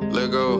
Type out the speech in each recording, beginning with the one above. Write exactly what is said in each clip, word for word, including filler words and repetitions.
let go.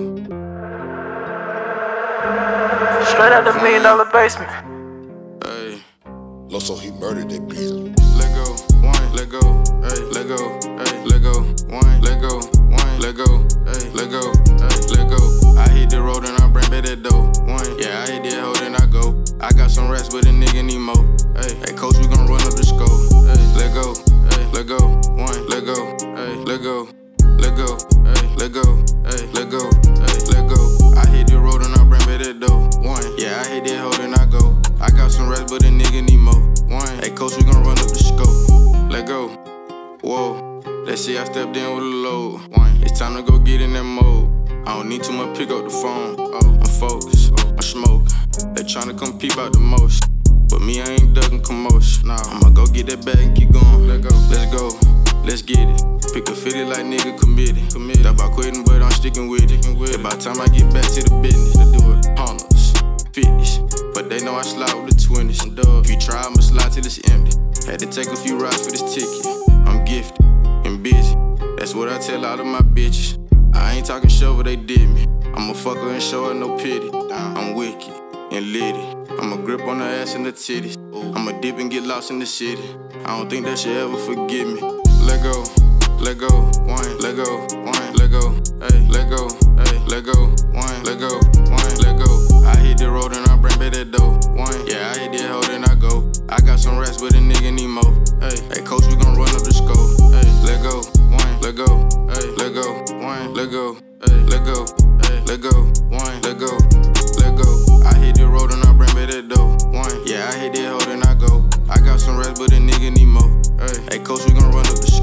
Straight out the million dollar basement. Hey, Loso, he murdered that beat. let go, wine, let go, hey, let go, hey, let go, wine, let go, wine, let go, hey, let go, hey, let go. I hit the road and I bring back that dough, wine. Yeah, I hit that hoe then I go. I got some rats, but a nigga need more. Hey, hey, coach, we gon' run up the score. Hey, let go, hey, let go, wine, let go, hey, let go, let go, hey, let go, hey, let go, hey, let go. I hit the road and I bring back that dough, wine. Yeah, I hit that hoe then I go. I got some rats, but a nigga need more. Wine. Hey, coach, we gon' run up the scope. Let go. Whoa. Let's see, I stepped in with a load. Wine. It's time to go get in that mode. I don't need too much, pick up the phone. Oh, I'm focused. Oh, I'm smoking. They tryna come peep out the motion. But me, I ain't ducking commotion. Nah, I'ma go get that bag and keep going. Let go. Let's go. Let's get it. Pick a fifty like nigga committed. Committed. Thought about quitting, but I'm sticking with it. It's about time I get back to the business. To do it. Hundreds, fifties. But they know I slide with the twenties. If you try, I'ma slide till it's empty. Had to take a few rides for this ticket. I'm gifted and busy. That's what I tell all of my bitches. I ain't talking shovel, they did me. I'ma fuck her and show her no pity. I'm wicked and litty. I'ma grip on her ass and the titties. I'ma dip and get lost in the city. I don't think that she ever forgive me. Let go, let go, wine, let go, wine, let go, hey, let go, hey, let go, wine, let go, wine, let go. I hit the road and I bring back that dough, wine. Yeah, I hit that hoe then I go. I got some rats, but a nigga need more. Hey, hey, coach, we gon' run up the scope. Hey, let go, wine, let go, hey, let go, wine, let go, hey, let go, hey, let go, wine, let go, let go. I hit the road and I bring back that dough, wine. Yeah, I hit that hoe then I go. I got some rats, but a nigga need more. Hey, hey, coach, we gon' run up the scope.